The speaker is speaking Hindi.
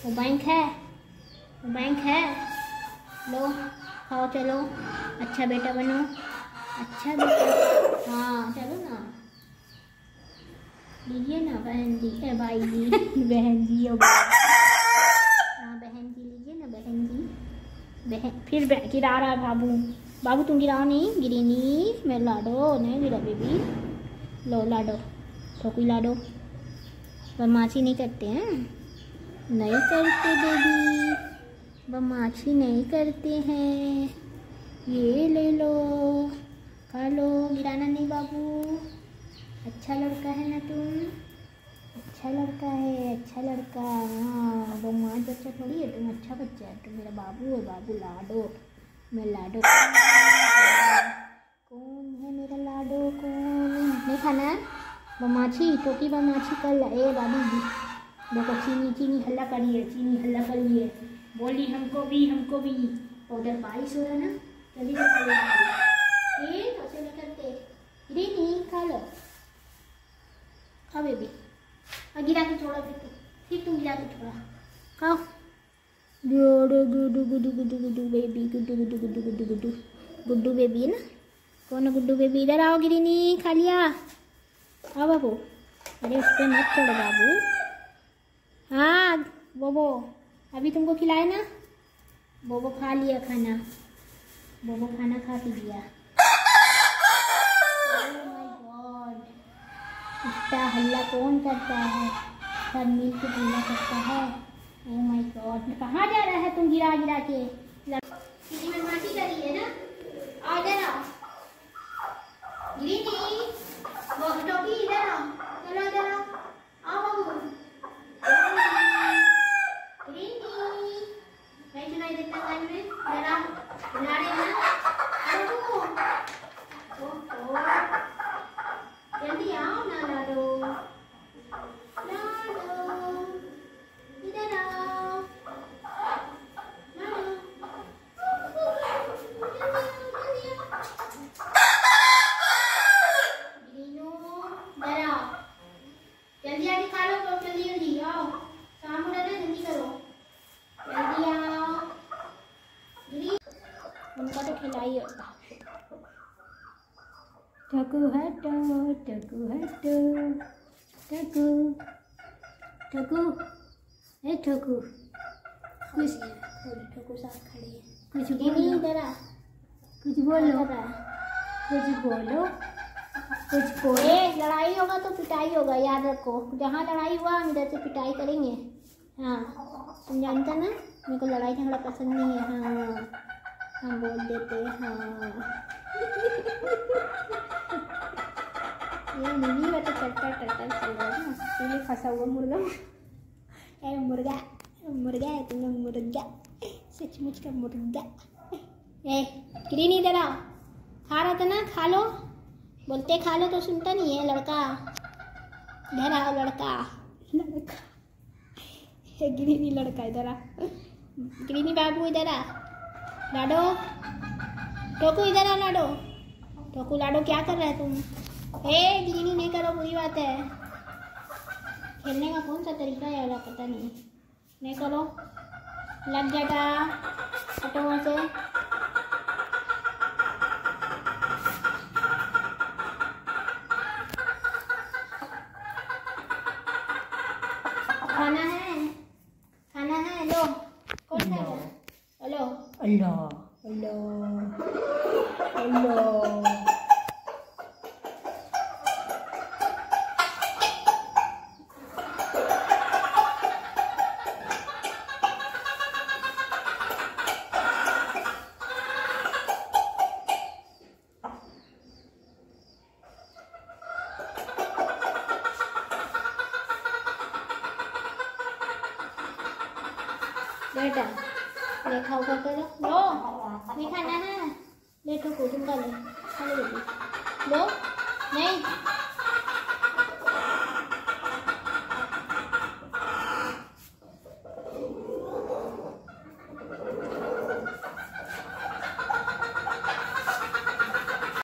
वो बैंक है, वो बैंक है। लो खाओ, चलो अच्छा बेटा बनो, अच्छा बेटा। हाँ चलो ना, लीजिए ना बहन जी, ए भाई जी बहन जी हो, हाँ बहन जी लीजिए ना बहन जी। बहन फिर गिरा रहा है बाबू। बाबू तुम गिराओ नहीं, गिरी नहीं, मैं लाडो नहीं गिरा बेबी। लो लाडो, ठोकी लाडो। बदमाशी नहीं करते हैं, नहीं करते बेबी, बदमाशी नहीं करते हैं। ये ले लो, खा लो, गिराना नहीं बाबू। अच्छा लड़का है ना तुम, अच्छा लड़का है, अच्छा लड़का। हाँ बदमाश बच्चा थोड़ी है तुम, अच्छा बच्चा है तुम, मेरा बाबू है, बाबू लाडो। मैं लाडो कौन है मेरा लाडो, कौन नहीं खाना है। बदमाशी टोकी बदमाशी कर ला। ए बाबू जी देखो, चीनी चीनी हल्ला करिए, चीनी हल्ला करिए, बोली हमको भी, हमको भी। उधर बारिश हो रहा है ना, जल्दी से खा लो। ये कैसे नहीं करते, नहीं खा लो, खाओ बेबी। और गिरा के छोड़ा, फिर तुम गिरा के छोड़ा, खाओ। गुड्डू गुड्डू गुड्डू गुड्डू गुड्डू बेबी, गुड्डू गुड्डू गुड्डू गुड्डू गुड्डू गुड्डू बेबी है ना। कौन है गुड्डू बेबी? इधर आओ, गिरी नहीं खा लिया, आओ बाबू। अरे उस पर मत छोड़ो बाबू। हाँ बोबो, अभी तुमको खिलाए ना, बोबो खा लिया खाना, बोबो खाना खा के दिया। इतना हल्ला कौन करता है, सब मिल के हल्ला करता है। ओह माय गॉड, कहाँ जा रहा है तुम गिरा गिरा के? किसी बदमाशी करी है ना, आ जरा गिरी नहीं, बहुत टोकी, इधर आओ, चलो इधर आओ, आओ बाबू। गिरी नहीं सुनाई देता कान में, जरा बुला रहे हैं ना, जल्दी आओ ना लाडो, लाडो इधर आओ, लाडो गिरीनो इधर आओ, जल्दी आके खा लो, तो जल्दी जल्दी आओ, शाम हो रहा है, जल्दी करो, जल्दी आओ। गिरी उनका तो खिलाई होता। टकू हटो, टकू हटो, टकू टकू, ए टकू कुछ, टकू साथ खड़े हैं, कुछ बोलो जरा, कुछ बोलो, कुछ बोलो, कुछ बोलो। लड़ाई होगा तो पिटाई होगा, याद रखो, जहाँ लड़ाई हुआ हम इधर से पिटाई करेंगे। हाँ तुम जानता ना, मेरे को लड़ाई झगड़ा पसंद नहीं है। हाँ हम बोल देते हैं। हाँ ये मिनी वाला टट्टर टट्टर चल रहा है ना, इसीलिए फंसा हुआ मुर्गा। ए मुर्गा, मुर्गा है तुम लोग, मुर्गा, सचमुच का मुर्गा। ए गिरी नहीं दे रहा, खा रहा था ना, खा लो, बोलते खा लो तो सुनता नहीं है लड़का। इधर आओ लड़का, लड़का गिरी नहीं लड़का, इधर आ गिरी नहीं बाबू, इधर आ लाडो, टोकू इधर आ लाडो, टोकू लाडो क्या कर रहा है तुम? गिरी नहीं करो, बुरी बात है। खेलने का कौन सा तरीका है वाला पता नहीं, नहीं करो, लग जाता, हटो वहाँ से। खाना है, खाना है, लो कौन खाएगा? हेलो अल्लाह अल्लाह अल्लाह। बेटा ले खाओ, खा कर लो, नहीं खाना है, ले ठोको तुम, खा लो, खा लो बेटी, लो नहीं